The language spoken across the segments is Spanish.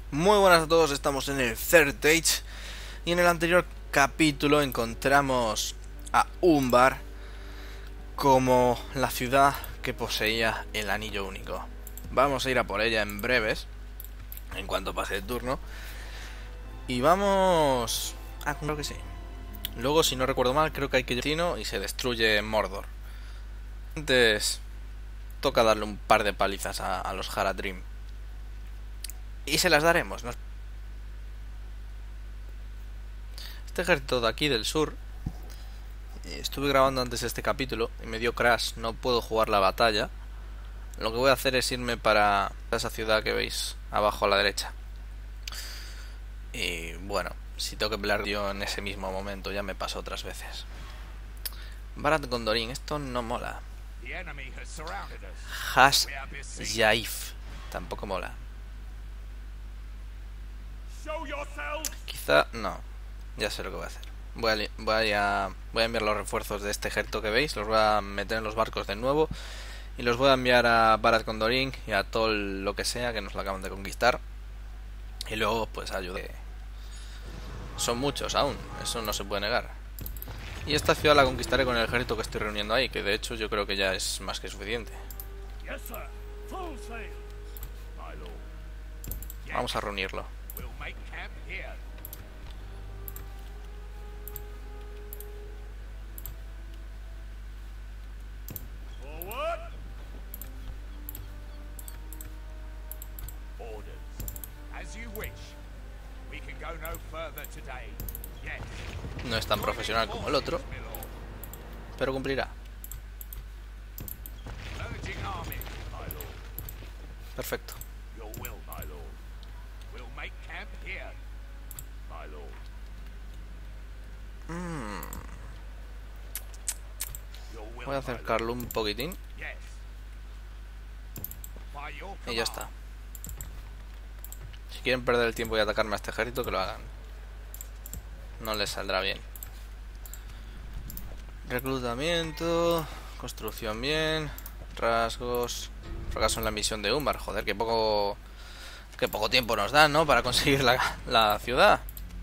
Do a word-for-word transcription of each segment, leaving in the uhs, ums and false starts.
Muy buenas a todos, estamos en el Third Age y en el anterior capítulo encontramos a Umbar como la ciudad que poseía el anillo único. Vamos a ir a por ella en breves, en cuanto pase el turno, y vamos... Ah, creo que sí. Luego, si no recuerdo mal, creo que hay que ir y se destruye Mordor. Antes toca darle un par de palizas a, a los Haradrim. Y se las daremos, ¿no? Este ejército de aquí del sur, estuve grabando antes este capítulo y me dio crash, no puedo jugar la batalla. Lo que voy a hacer es irme para esa ciudad que veis abajo a la derecha. Y bueno, si tengo que pelear yo en ese mismo momento, ya me pasó otras veces. Barad Gondolin, esto no mola. Has Yaif, tampoco mola. Quizá no, ya sé lo que voy a hacer. Voy a, voy a, voy a enviar los refuerzos de este ejército que veis, los voy a meter en los barcos de nuevo y los voy a enviar a Barad Gondolin y a todo lo que sea que nos lo acaban de conquistar. Y luego pues ayude. Son muchos aún, eso no se puede negar. Y esta ciudad la conquistaré con el ejército que estoy reuniendo ahí, que de hecho yo creo que ya es más que suficiente. Vamos a reunirlo. No es tan profesional como el otro, pero cumplirá. Perfecto. Mm. Voy a acercarlo un poquitín y ya está. Si quieren perder el tiempo y atacarme a este ejército, que lo hagan. No les saldrá bien. Reclutamiento, construcción bien, rasgos, fracaso en la misión de Umbar. Joder, que poco, que poco tiempo nos dan, ¿no? Para conseguir la, la ciudad.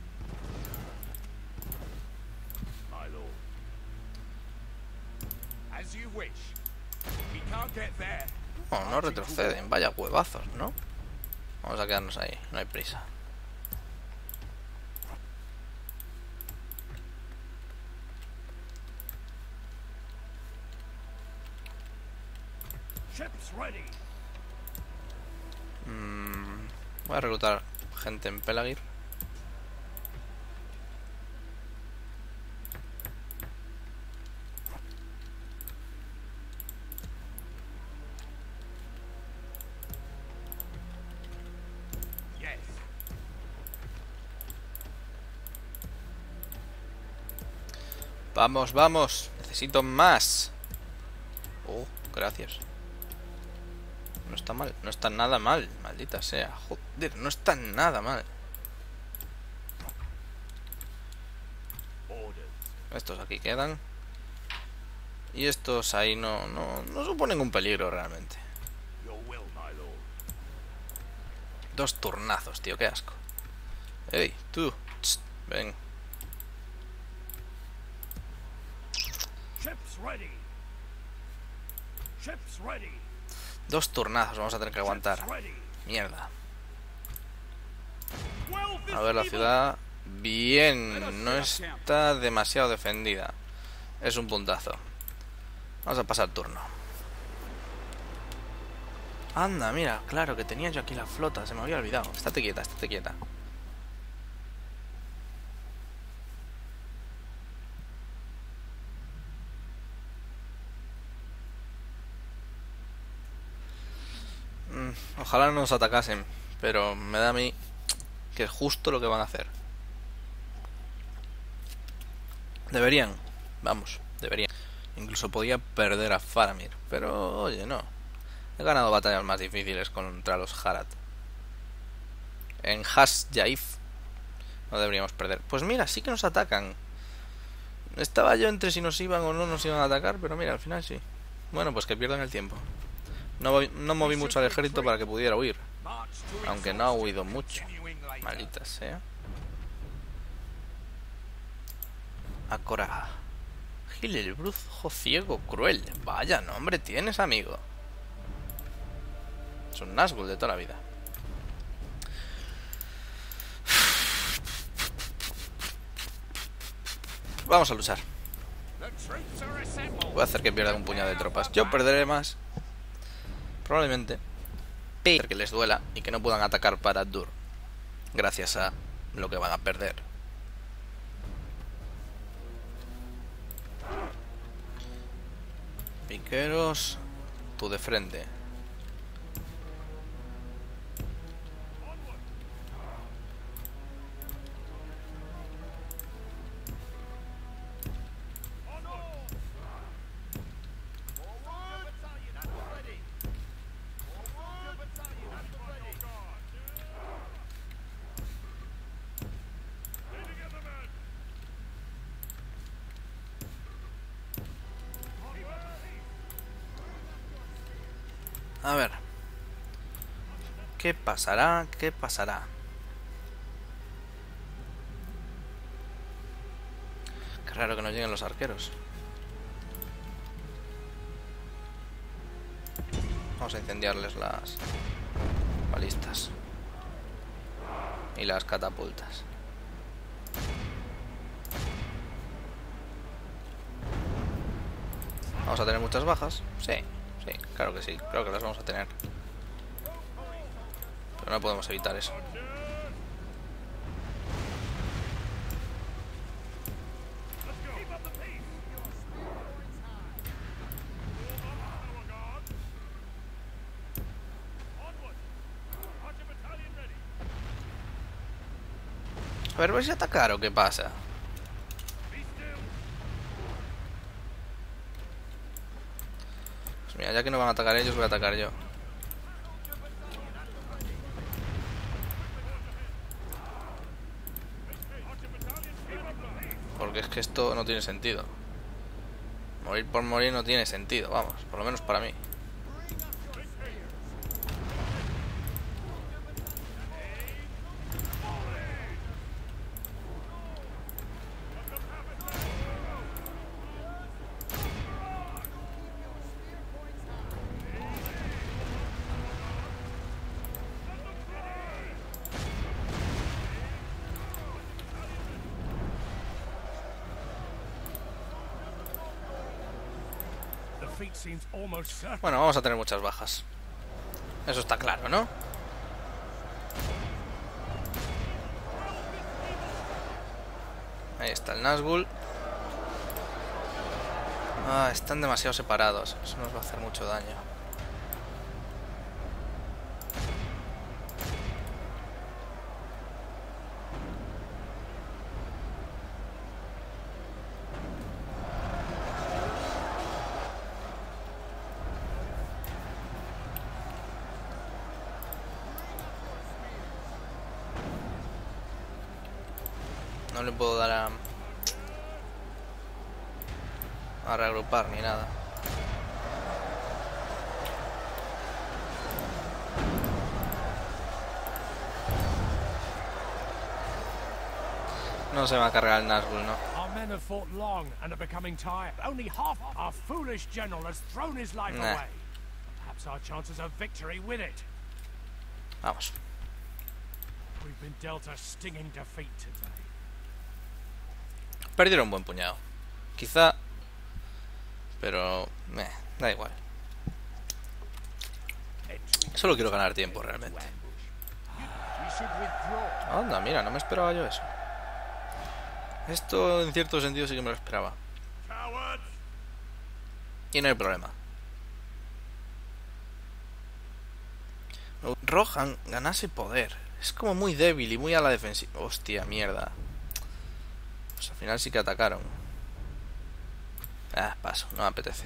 No, no retroceden, vaya huevazos, ¿no? Vamos a quedarnos ahí, no hay prisa. Mm, voy a reclutar gente en Pelagir. Vamos, vamos. Necesito más. Oh, gracias. No está mal, no está nada mal. Maldita sea. Joder, no está nada mal. Estos aquí quedan. Y estos ahí no, no, no suponen un peligro realmente. Dos turnazos, tío, qué asco. Ey, tú. Tss, ven. Dos turnazos vamos a tener que aguantar. Mierda. A ver la ciudad. Bien, no está demasiado defendida. Es un puntazo. Vamos a pasar turno. Anda, mira, claro que tenía yo aquí la flota. Se me había olvidado. Estate quieta, estate quieta. Ojalá no nos atacasen, pero me da a mí que es justo lo que van a hacer. Deberían, vamos, deberían. Incluso podía perder a Faramir, pero oye, no. He ganado batallas más difíciles contra los Harad. En Has Yaif no deberíamos perder. Pues mira, sí que nos atacan. Estaba yo entre si nos iban o no nos iban a atacar, pero mira, al final sí. Bueno, pues que pierdan el tiempo. No, no moví mucho al ejército para que pudiera huir. Aunque no ha huido mucho. Maldita sea. Acora. Gil, el brujo ciego cruel. Vaya nombre tienes, amigo. Es un Nazgûl de toda la vida. Vamos a luchar. Voy a hacer que pierda un puñado de tropas. Yo perderé más. Probablemente. Pero que les duela y que no puedan atacar para Dur. Gracias a lo que van a perder. Piqueros, tú de frente. A ver. ¿Qué pasará? ¿Qué pasará? Qué raro que no lleguen los arqueros. Vamos a incendiarles las balistas. Y las catapultas. ¿Vamos a tener muchas bajas? Sí. Sí, claro que sí, claro que las vamos a tener. Pero no podemos evitar eso. A ver, ¿vais a atacar o qué pasa? Pues mira, ya que no van a atacar ellos, voy a atacar yo. Porque es que esto no tiene sentido. Morir por morir no tiene sentido, vamos, por lo menos para mí. Bueno, vamos a tener muchas bajas. Eso está claro, ¿no? Ahí está el Nazgûl. Ah, están demasiado separados. Eso nos va a hacer mucho daño. No le puedo dar a... a reagrupar ni nada. No se va a cargar el Nazgûl, ¿no? Nah. Vamos. Perdieron un buen puñado. Quizá... Pero... Eh, da igual. Solo quiero ganar tiempo realmente. Anda, mira, no me esperaba yo eso. Esto en cierto sentido sí que me lo esperaba. Y no hay problema. Rohan ganase poder. Es como muy débil y muy a la defensiva. Hostia, mierda. Pues al final sí que atacaron. Ah, paso, no me apetece.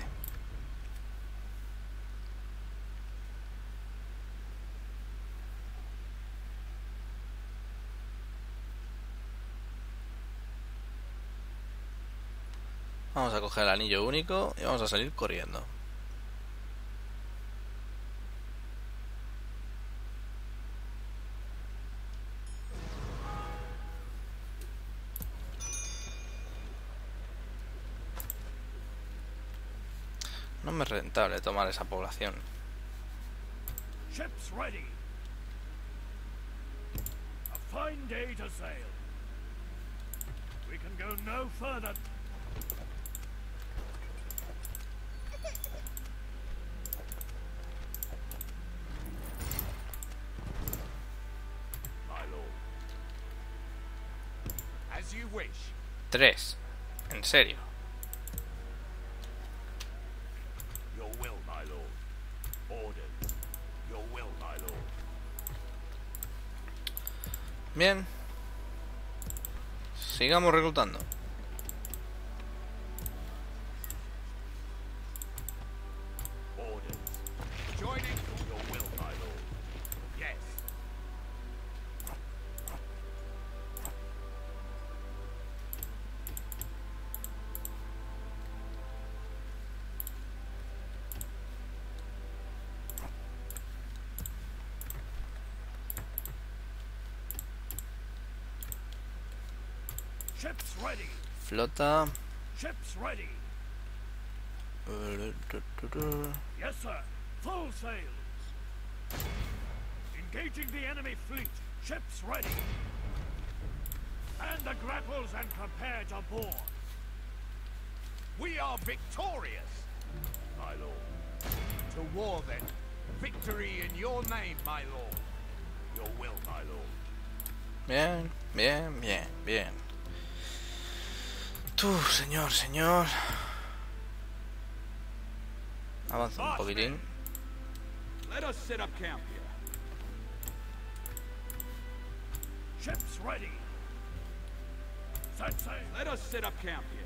Vamos a coger el anillo único y vamos a salir corriendo. No me es rentable tomar esa población. Ships ready. A fine day to sail. We can go no further. My lord. As you wish. Tres. ¿En serio? Your will, my lord. Orders. Your will, my lord. Bien. Sigamos reclutando. Orders. Joining your will, my lord. Yes. Ships ready. Flota. Ships ready. Yes, sir. Full sails. Engaging the enemy fleet. Ships ready. And the grapples and prepare to board. We are victorious, my lord. To war, then. Victory in your name, my lord. Your will, my lord. Bien, bien, bien, bien. Tú, señor, señor. Avanza un poquitín. Let us set up camp here. Ships ready. Set sail. Let us set up camp here.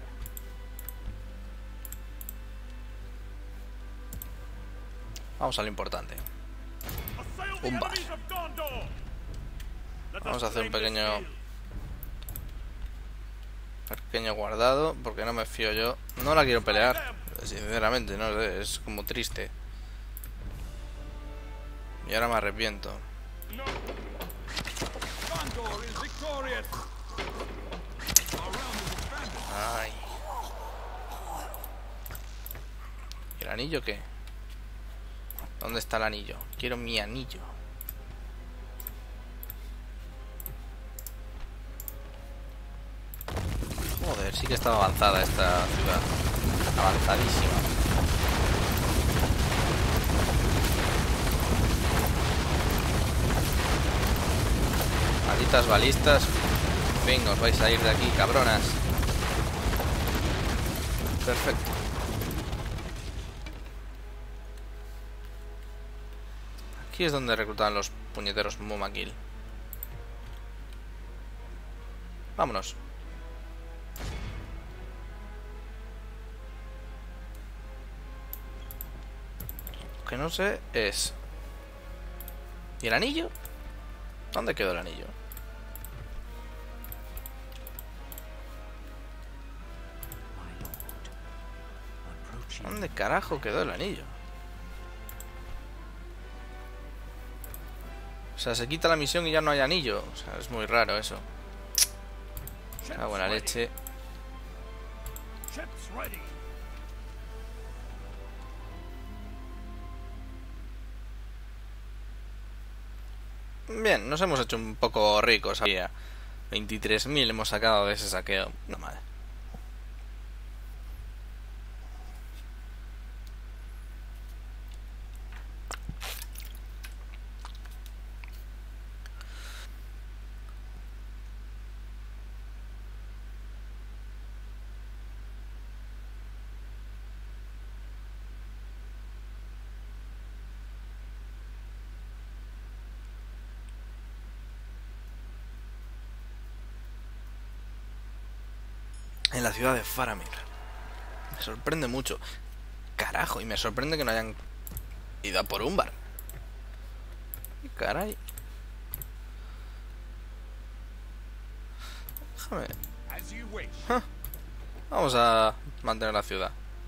Vamos a lo importante. Umbar. Vamos a hacer un pequeño pequeño guardado, porque no me fío yo. No la quiero pelear, sinceramente, no sé, es como triste. Y ahora me arrepiento. Ay. ¿Y el anillo qué? ¿Dónde está el anillo? Quiero mi anillo. Joder, sí que está avanzada esta ciudad. Avanzadísima. Malditas balistas. Venga, os vais a ir de aquí, cabronas. Perfecto. Aquí es donde reclutan los puñeteros Mumakil. Vámonos. Lo que no sé es... ¿Y el anillo? ¿Dónde quedó el anillo? ¿Dónde carajo quedó el anillo? O sea, se quita la misión y ya no hay anillo. O sea, es muy raro eso. Ah, buena leche. Bien, nos hemos hecho un poco ricos. Había veintitrés mil hemos sacado de ese saqueo. No madre. En la ciudad de Faramir. Me sorprende mucho. Carajo, y me sorprende que no hayan ido a por Umbar. Caray. Déjame. Huh. Vamos a mantener la ciudad.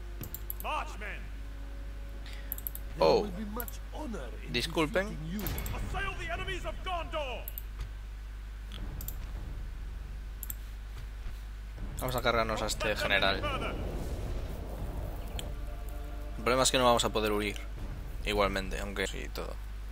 Oh. Disculpen. Vamos a cargarnos a este general. problema es que no vamos a poder huir. Igualmente, aunque sí, todo.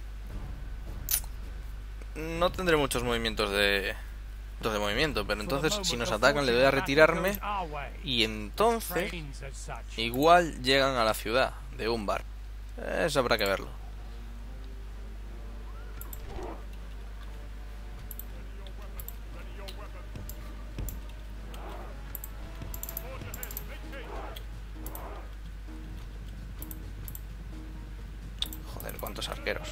No tendré muchos movimientos de... de movimiento, pero entonces si nos atacan le doy a retirarme y entonces igual llegan a la ciudad de Umbar. Eso habrá que verlo. Joder, cuántos arqueros.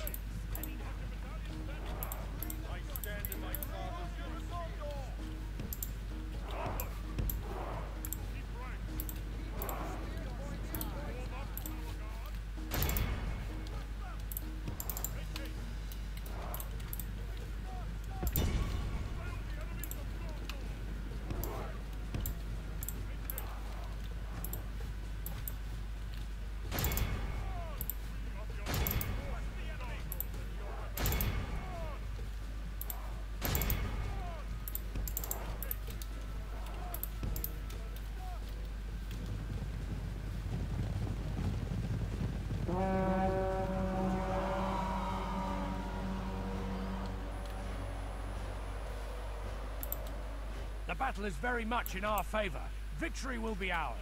The battle is very much in our favor. Victory will be ours.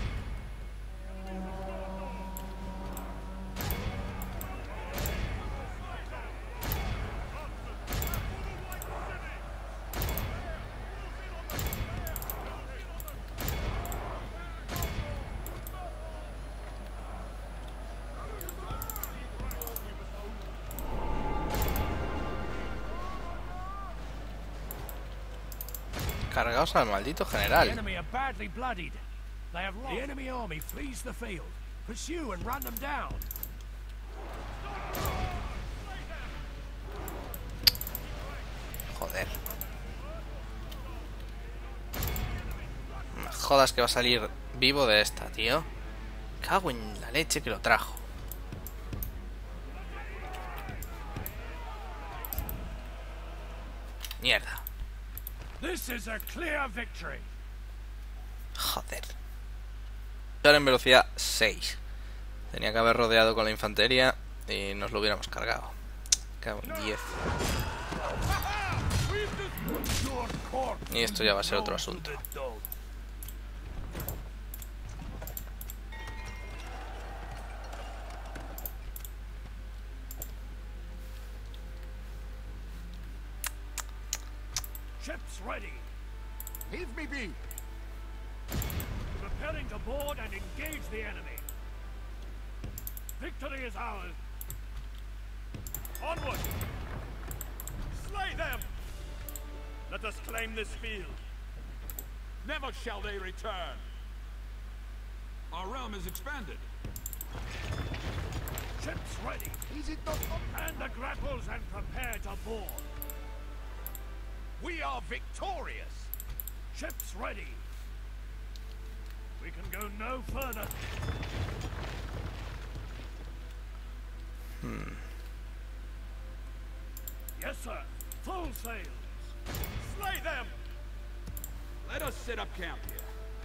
Cargaos al maldito general. The enemy are badly bloodied. They have lost. The enemy army flees the field. Pursue and run them down. Joder. No me jodas que va a salir vivo de esta, tío. Cago en la leche que lo trajo. Mierda. This is a clear victory. Joder. Ahora en velocidad seis. Tenía que haber rodeado con la infantería y nos lo hubiéramos cargado. Cago en diez. Y esto ya va a ser otro asunto. Ships ready. Leave me be. Repelling to board and engage the enemy. Victory is ours. Onward. Slay them. Let us claim this field. Never shall they return. Our realm is expanded. Ships ready. Is it not? And the grapples and prepare to board. We are victorious. Ships ready. We can go no further. Hmm. Yes, sir. Full sails. Slay them. Let us set up camp here.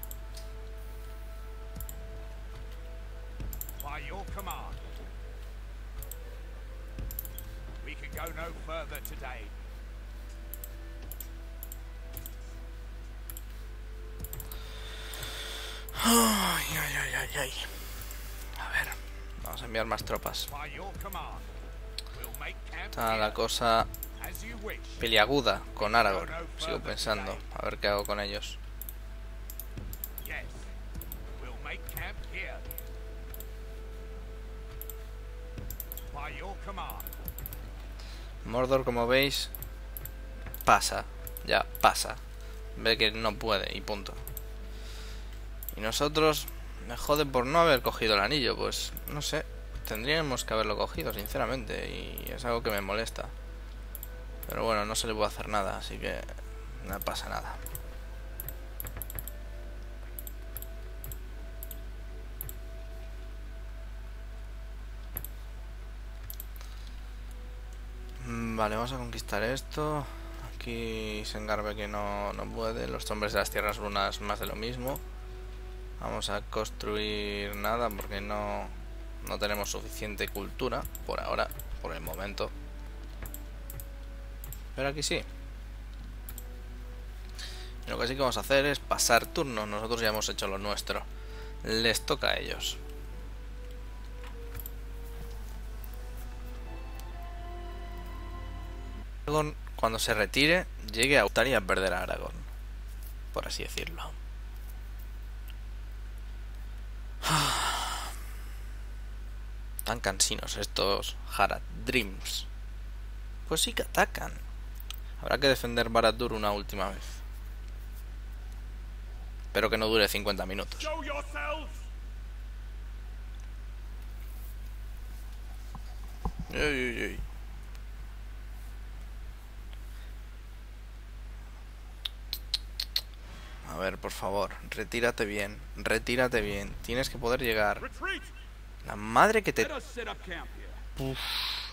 By your command. We can go no further today. Ay, ay, ay, ay, ay. A ver, vamos a enviar más tropas. By your command. We'll make camp Está la here, cosa as you wish. peliaguda con Aragorn. Sigo pensando, a ver qué hago con ellos. Yes. We'll make camp here. By your command. Mordor, como veis, pasa. Ya, pasa. Ve que no puede y punto. Y nosotros, me jode por no haber cogido el anillo. Pues, no sé, tendríamos que haberlo cogido, sinceramente. Y es algo que me molesta. Pero bueno, no se le puede hacer nada, así que no pasa nada. Vale, vamos a conquistar esto. Aquí Sengarbe que no, no puede. Los hombres de las tierras lunas más de lo mismo. Vamos a construir nada porque no, No tenemos suficiente cultura por ahora, por el momento. Pero aquí sí. Y lo que sí que vamos a hacer es pasar turno. Nosotros ya hemos hecho lo nuestro. Les toca a ellos. Aragorn, cuando se retire, llegue a gustar y a perder a Aragorn, por así decirlo. Tan cansinos estos Haradrims. Pues sí que atacan. Habrá que defender Barad-dûr una última vez. Espero que no dure cincuenta minutos. Show yourselves! Uy, uy, uy. A ver, por favor, retírate bien. Retírate bien. Tienes que poder llegar. Retreat! La madre que te... Let us set up camp here. Uf.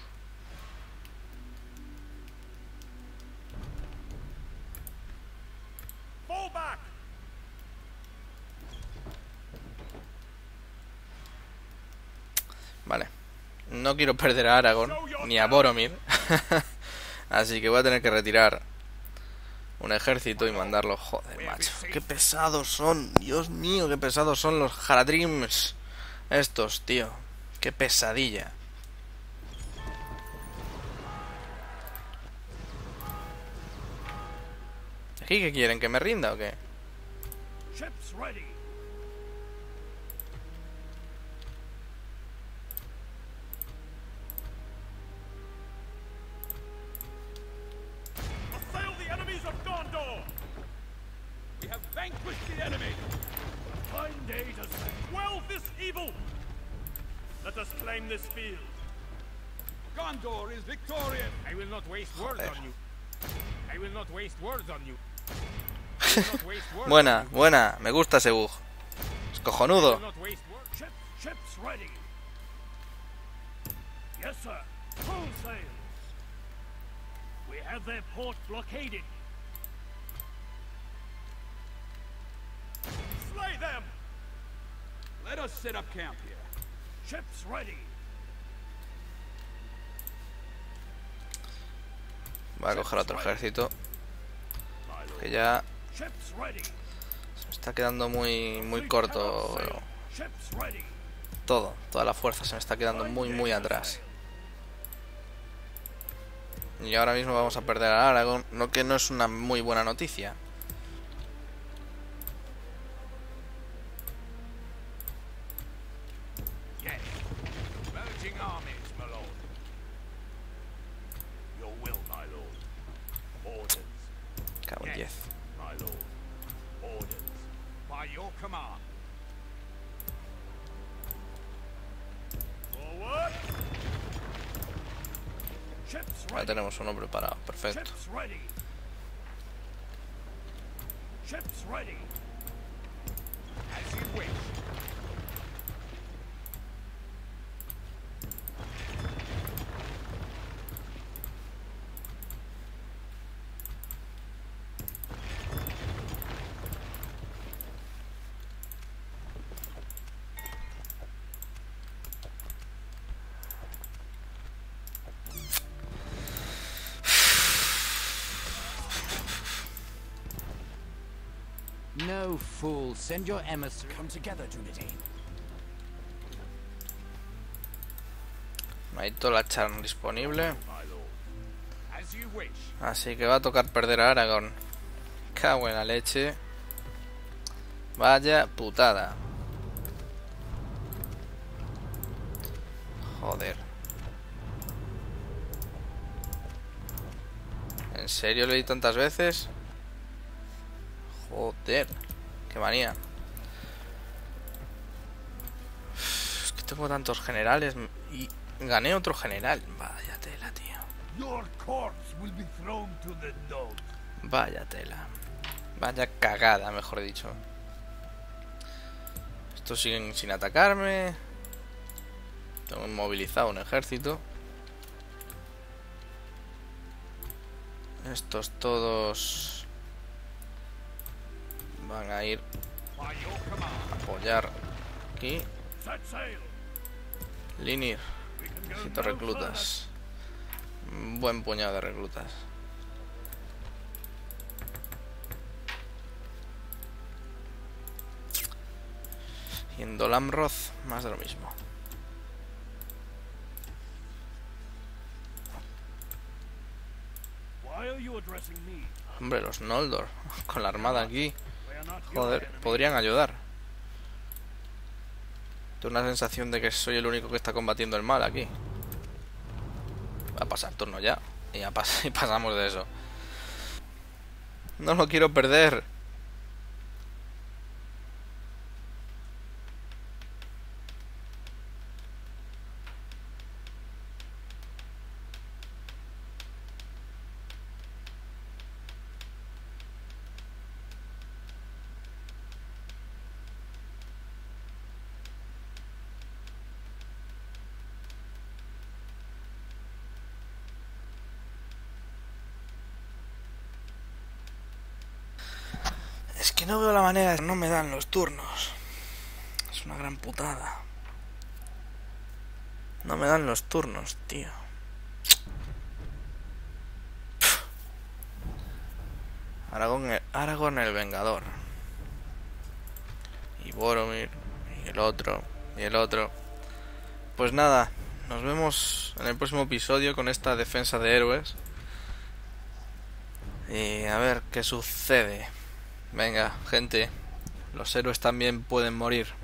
Fall back! Vale. No quiero perder a Aragorn ni a Boromir. Así que voy a tener que retirar un ejército y mandarlo. Joder, macho. Qué pesados son. Dios mío, qué pesados son los Haradrims. Estos, tío. Qué pesadilla. ¿Aquí qué quieren? ¿Que me rinda o qué? Ships ready! Assail the enemies of Gondor! We have vanquished the enemy. Fine day to quell this evil! Let us claim this field. Gondor is victorious. I will not waste words Joder. on you. I will not waste words on you. I will not waste words Buena, on you. buena. Me gusta ese bug. Es I cojonudo. will not waste words. Ship, ships ready. Yes, sir. Full sails. We have their port blockaded. Slay them! Let us set up camp here. Ships ready. Voy a coger otro ejército. My lord. Que ya Ships ready. se me está quedando muy, muy Fleet corto. cannot sail. Ships ready. Todo, toda la fuerza se me está quedando muy, muy atrás. Y ahora mismo vamos a perder a Aragorn, lo que no es una muy buena noticia. Yes. Merging armies, my lord. Your will, my lord. Orders, Cago en diez. my lord. Orders. By your command. Forward. Ships Ya ready. tenemos uno preparado, perfecto. Ships ready. Ships ready. As you wish. No fool, send your emissary. Come together, Dunedain. No hay toda la charm disponible. My lord. As you wish. Así que va a tocar perder a Aragorn. Cago en la leche. Vaya putada. Joder. ¿En serio le di tantas veces? Joder. Qué manía. Es que tengo tantos generales y gané otro general. Vaya tela, tío. Your corpse will be thrown to the dogs. Vaya tela. Vaya cagada, mejor dicho. Estos siguen sin atacarme. Tengo movilizado un ejército. Estos todos van a ir By your command. a apoyar aquí. Set sail. Linir. Necesito reclutas. Un buen puñado de reclutas. Y en Dolamroth, más de lo mismo. Hombre, los Noldor, con la armada aquí. Joder, podrían ayudar. Tengo una sensación de que soy el único que está combatiendo el mal aquí. Va a pasar turno ya. Y ya pas y pasamos de eso. No lo quiero perder. Es que no veo la manera, no me dan los turnos. Es una gran putada. No me dan los turnos, tío. Aragorn el, Aragorn el Vengador. Y Boromir. Y el otro. Y el otro. Pues nada, nos vemos en el próximo episodio con esta defensa de héroes. Y a ver qué sucede. Venga, gente, los héroes también pueden morir.